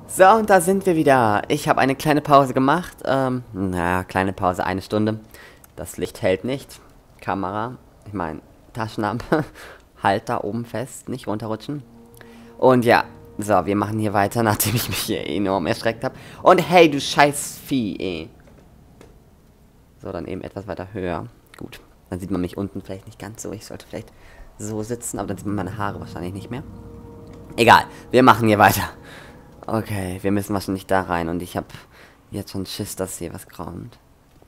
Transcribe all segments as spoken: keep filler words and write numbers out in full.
So, und da sind wir wieder. Ich habe eine kleine Pause gemacht. Ähm, naja, kleine Pause, eine Stunde. Das Licht hält nicht. Kamera, ich meine, Taschenlampe. Halt da oben fest, nicht runterrutschen. Und ja, so, wir machen hier weiter, nachdem ich mich hier enorm erschreckt habe. Und hey, du scheiß Vieh, ey. So, dann eben etwas weiter höher. Gut, dann sieht man mich unten vielleicht nicht ganz so. Ich sollte vielleicht so sitzen, aber dann sieht man meine Haare wahrscheinlich nicht mehr. Egal, wir machen hier weiter. Okay, wir müssen wahrscheinlich da rein und ich habe jetzt schon Schiss, dass hier was kommt.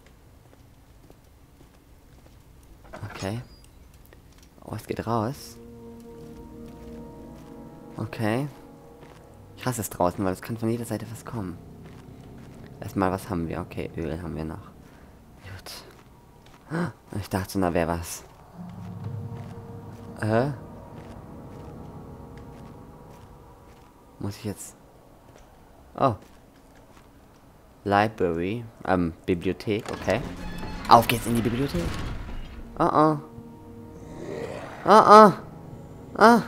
Okay. Oh, es geht raus. Okay. Ich hasse es draußen, weil es kann von jeder Seite was kommen. Erstmal, was haben wir? Okay, Öl haben wir noch. Gut. Ich dachte, da wäre was. Äh? Muss ich jetzt... Oh. Library. Ähm, Bibliothek, okay. Auf geht's in die Bibliothek. Oh oh. Oh oh. Ah.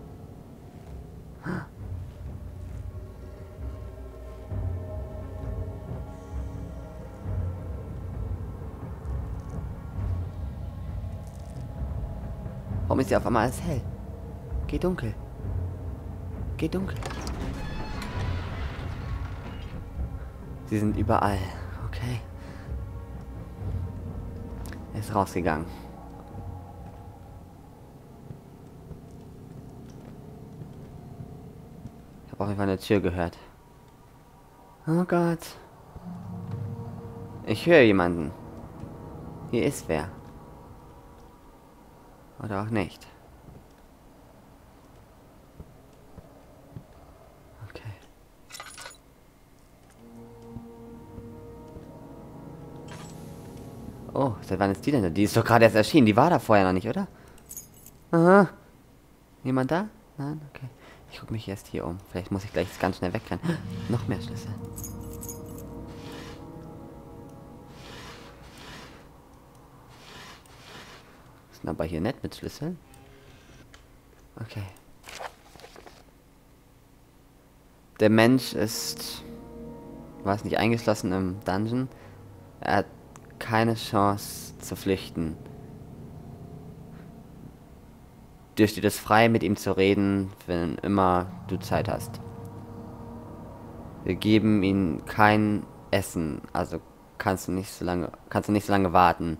Warum ist hier auf einmal alles hell? Geh dunkel. Geh dunkel. Sie sind überall. Okay. Er ist rausgegangen. Ich habe auf jeden Fall eine Tür gehört. Oh Gott. Ich höre jemanden. Hier ist wer. Oder auch nicht. Okay. Oh, seit wann ist die denn da? Die ist doch gerade erst erschienen. Die war da vorher noch nicht, oder? Aha. Jemand da? Nein? Okay. Ich gucke mich erst hier um. Vielleicht muss ich gleich ganz schnell wegrennen. Noch mehr Schlüssel. Ist aber hier nett mit Schlüsseln. Okay. Der Mensch ist... War es nicht eingeschlossen im Dungeon? Er hat keine Chance zu flüchten. Dir steht es frei, mit ihm zu reden, wenn immer du Zeit hast. Wir geben ihm kein Essen, also kannst du nicht so lange, kannst du nicht so lange warten,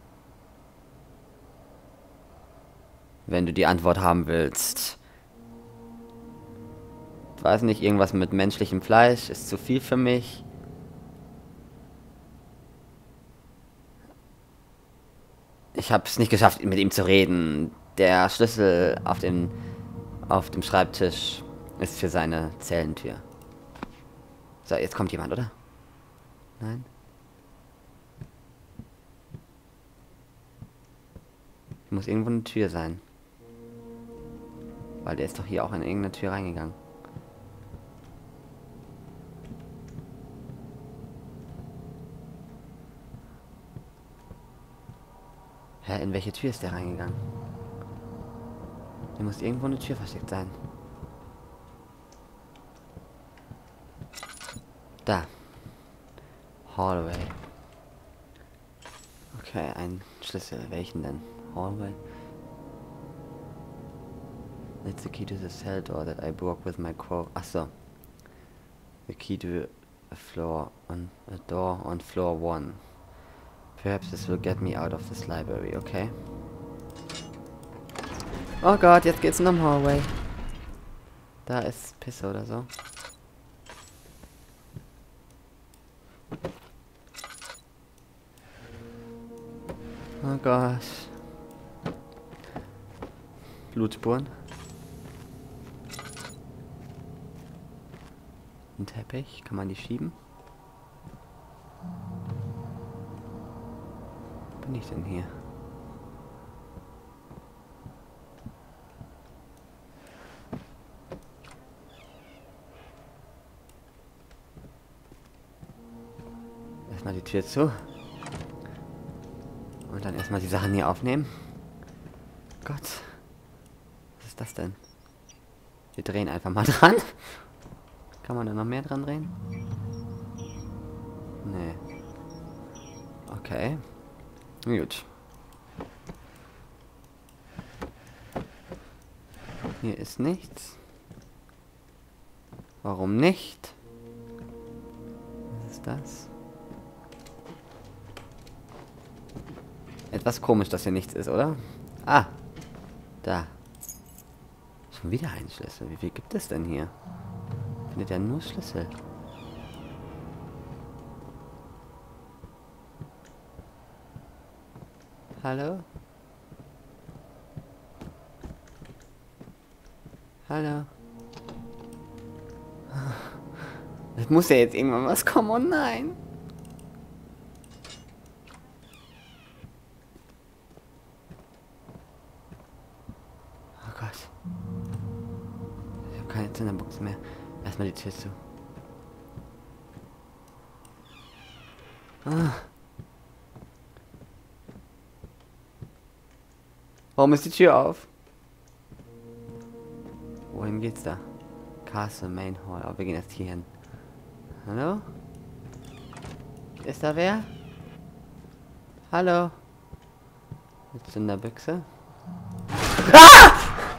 wenn du die Antwort haben willst. Ich weiß nicht, irgendwas mit menschlichem Fleisch ist zu viel für mich. Ich habe es nicht geschafft, mit ihm zu reden. Der Schlüssel auf dem, auf dem Schreibtisch ist für seine Zellentür. So, jetzt kommt jemand, oder? Nein? Hier muss irgendwo eine Tür sein. Weil der ist doch hier auch in irgendeine Tür reingegangen. Hä, in welche Tür ist der reingegangen? Hier muss irgendwo eine Tür versteckt sein. Da. Hallway. Okay, ein Schlüssel. Welchen denn? Hallway. That's the key to the cell door that I broke with my crow. Ach so. The key to a floor on a door on floor one. Perhaps this will get me out of this library, okay? Oh Gott, jetzt geht's in den Hallway. Da ist Pisse oder so. Oh Gott. Blutspuren. Ein Teppich, kann man die schieben? Wo bin ich denn hier? Erstmal die Tür zu. Und dann erstmal die Sachen hier aufnehmen. Gott. Was ist das denn? Wir drehen einfach mal dran. Kann man da noch mehr dran drehen? Nee. Okay. Gut. Hier ist nichts. Warum nicht? Was ist das? Etwas komisch, dass hier nichts ist, oder? Ah. Da. Schon wieder ein Schlüssel. Wie viel gibt es denn hier? Findet ja nur Schlüssel. Hallo? Hallo? Es muss ja jetzt irgendwann was kommen. Oh nein! Oh Gott. Ich habe keine Zunderbox mehr. Erstmal die Tür zu. Ah. Warum ist die Tür auf? Wohin geht's da? Castle Main Hall. Aber wir gehen jetzt hier hin. Hallo? Ist da wer? Hallo? Mit Zünderbüchse? Ah!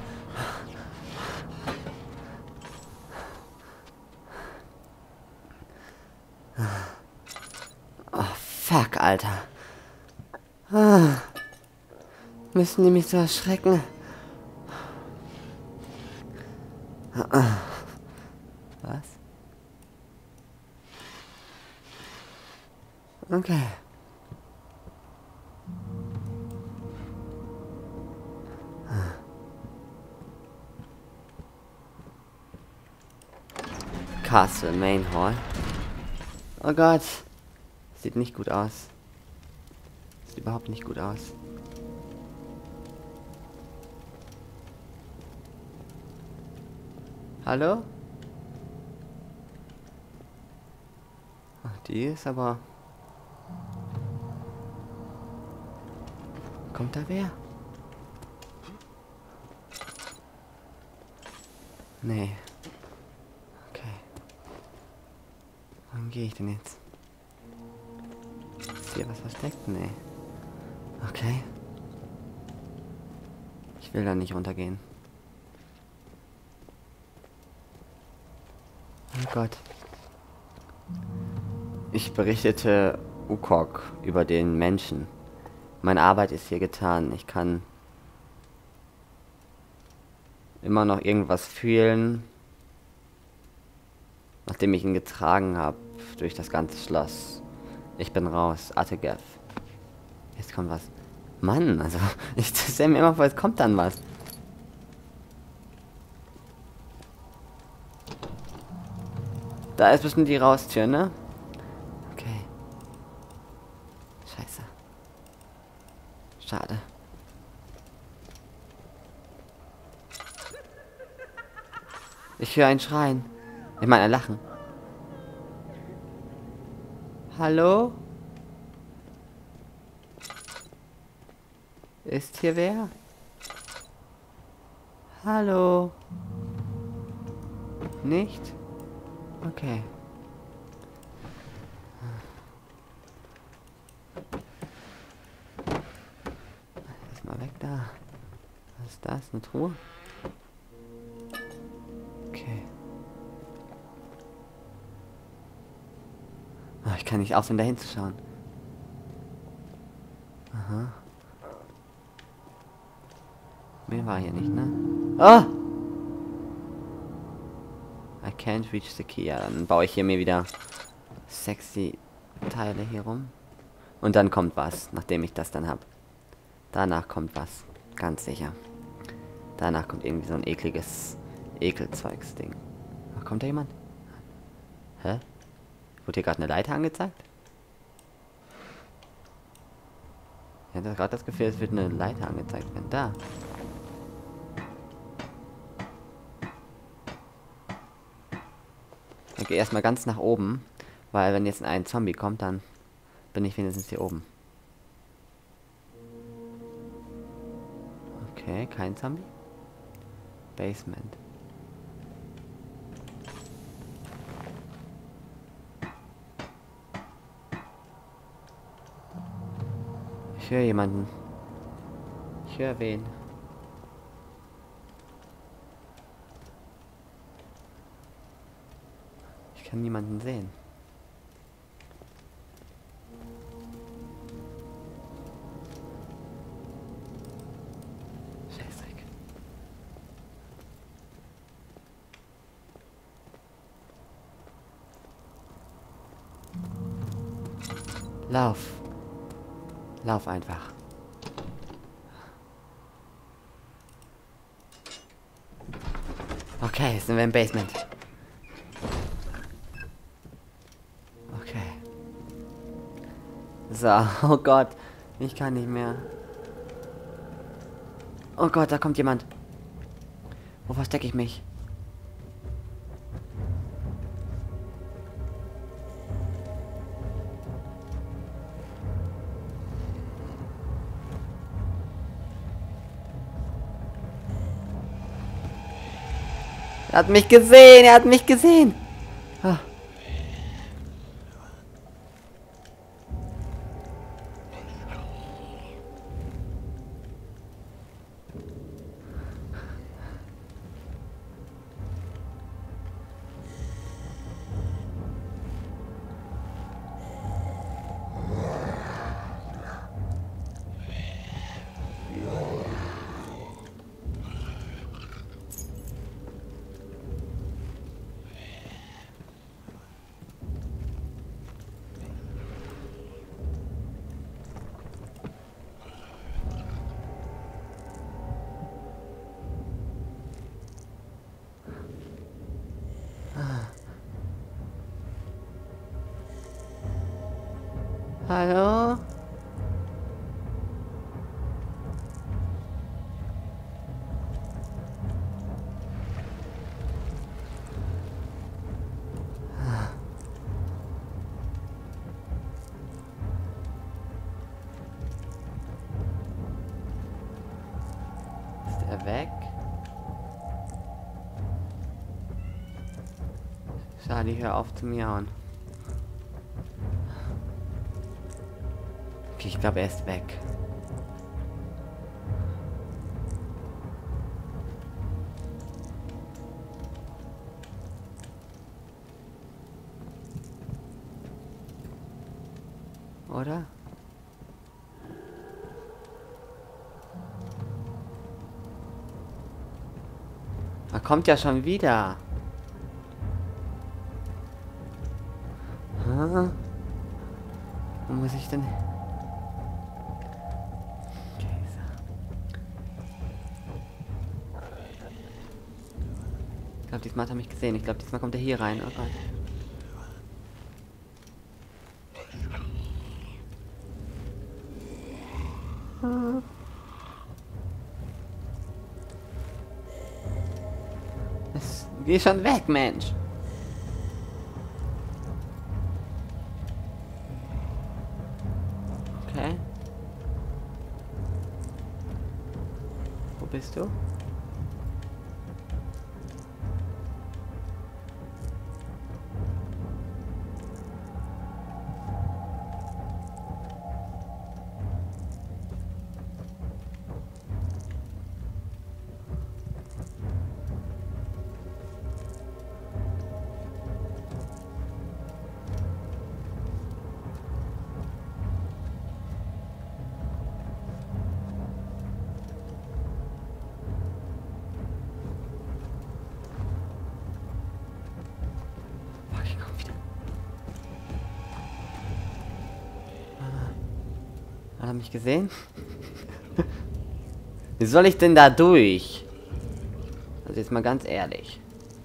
Oh, fuck, Alter. Ah. Müssen die mich so erschrecken? Was? Okay. Castle Main Hall. Oh Gott. Sieht nicht gut aus. Sieht überhaupt nicht gut aus. Hallo? Ach, die ist aber... Kommt da wer? Nee. Okay. Wohin gehe ich denn jetzt? Ist hier was versteckt? Nee. Okay. Ich will da nicht runtergehen. Oh Gott. Ich berichtete Ukok über den Menschen. Meine Arbeit ist hier getan. Ich kann immer noch irgendwas fühlen, nachdem ich ihn getragen habe durch das ganze Schloss. Ich bin raus. Ategev. Jetzt kommt was. Mann, also ich stelle mir immer vor, es kommt dann was. Da ist bestimmt die Raustür, ne? Okay. Scheiße. Schade. Ich höre ein Schreien. Ich meine, ein Lachen. Hallo? Ist hier wer? Hallo? Nicht? Okay. Lass mal weg da. Was ist das? Eine Truhe? Okay. Oh, ich kann nicht aufhören, da hinzuschauen. Aha. Mehr war hier nicht, ne? Ah! I can't reach the key. Ja, dann baue ich hier mir wieder sexy Teile hier rum. Und dann kommt was, nachdem ich das dann habe. Danach kommt was. Ganz sicher. Danach kommt irgendwie so ein ekliges Ekelzeugs-Ding. Oh, kommt da jemand? Hä? Wurde hier gerade eine Leiter angezeigt? Ich hatte gerade das Gefühl, es wird eine Leiter angezeigt werden. Da. Ich gehe erstmal ganz nach oben, weil wenn jetzt ein Zombie kommt, dann bin ich wenigstens hier oben. Okay, kein Zombie. Basement. Ich höre jemanden. Ich höre wen. Ich kann niemanden sehen. Scheißdreck. Lauf. Lauf einfach. Okay, jetzt sind wir im Basement. Okay. So, oh Gott. Ich kann nicht mehr. Oh Gott, da kommt jemand. Wo verstecke ich mich? Er hat mich gesehen, er hat mich gesehen. Ah. Hallo? Ist er weg? Charlie, hör auf zu miauen. Okay, ich glaube, er ist weg. Oder? Er kommt ja schon wieder. Hm? Wo muss ich denn... Ich glaube, diesmal hat er mich gesehen. Ich glaube, diesmal kommt er hier rein. Oh Gott. Es, geh schon weg, Mensch. Okay. Wo bist du? Hat er mich gesehen? Wie soll ich denn da durch? Also jetzt mal ganz ehrlich.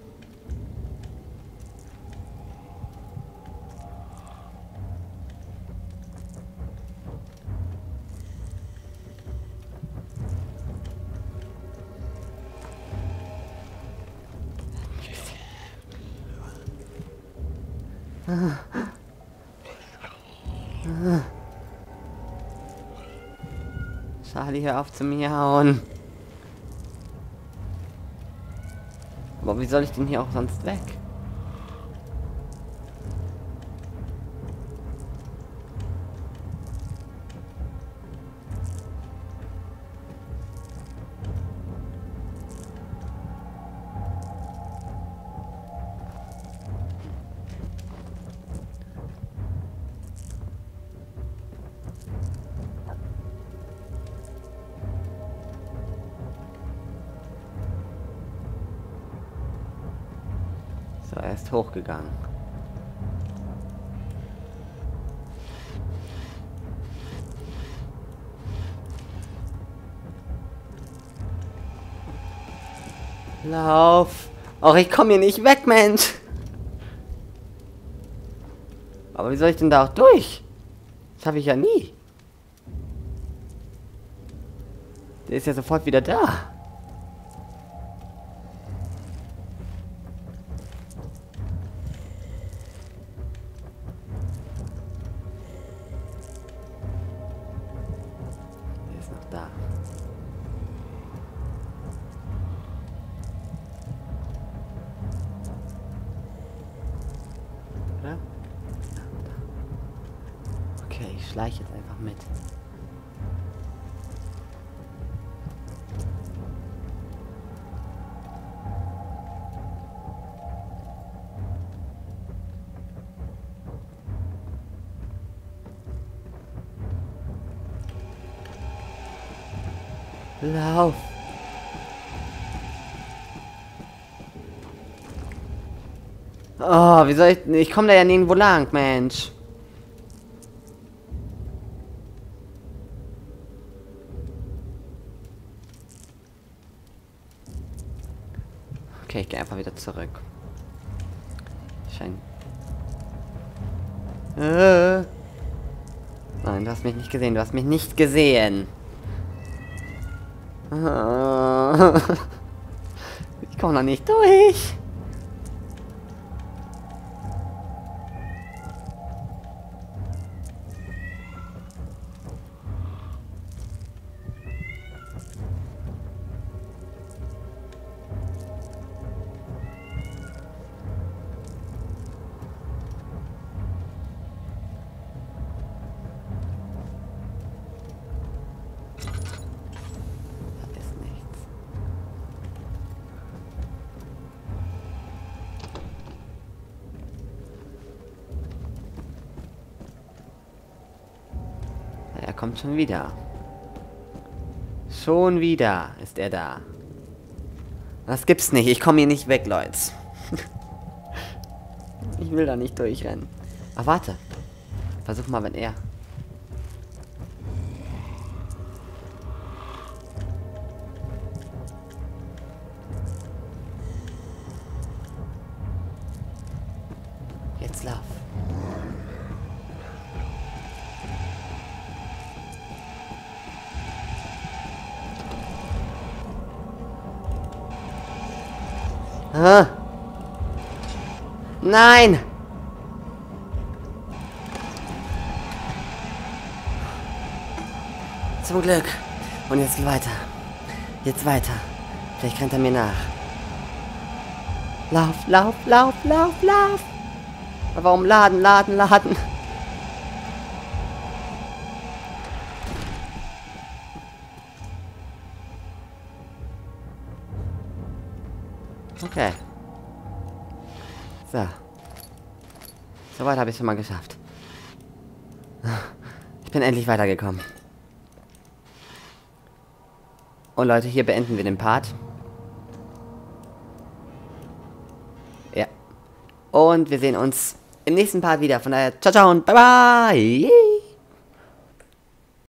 Charlie, hör auf zu miauen. Aber wie soll ich denn hier auch sonst weg? hochgegangen. Lauf! Och, ich komme hier nicht weg, Mensch! Aber wie soll ich denn da auch durch? Das habe ich ja nie. Der ist ja sofort wieder da. Der ist noch da. Oder? Okay, ich schleiche jetzt einfach mit. Lauf! Oh, wie soll ich... Ich komme da ja nirgendwo lang, Mensch. Okay, ich gehe einfach wieder zurück. Scheint... Äh. Nein, du hast mich nicht gesehen. Du hast mich nicht gesehen. Ich komme noch nicht durch. Er kommt schon wieder. Schon wieder ist er da. Das gibt's nicht. Ich komme hier nicht weg, Leute. Ich will da nicht durchrennen. Ach, warte. Versuch mal, wenn er... Jetzt lauf. Ah. Nein! Zum Glück. Und jetzt weiter. Jetzt weiter. Vielleicht rennt er mir nach. Lauf, lauf, lauf, lauf, lauf. Aber warum laden, laden, laden? Okay. So. Soweit habe ich es schon mal geschafft. Ich bin endlich weitergekommen. Und Leute, hier beenden wir den Part. Ja. Und wir sehen uns im nächsten Part wieder. Von daher, ciao, ciao und bye, bye.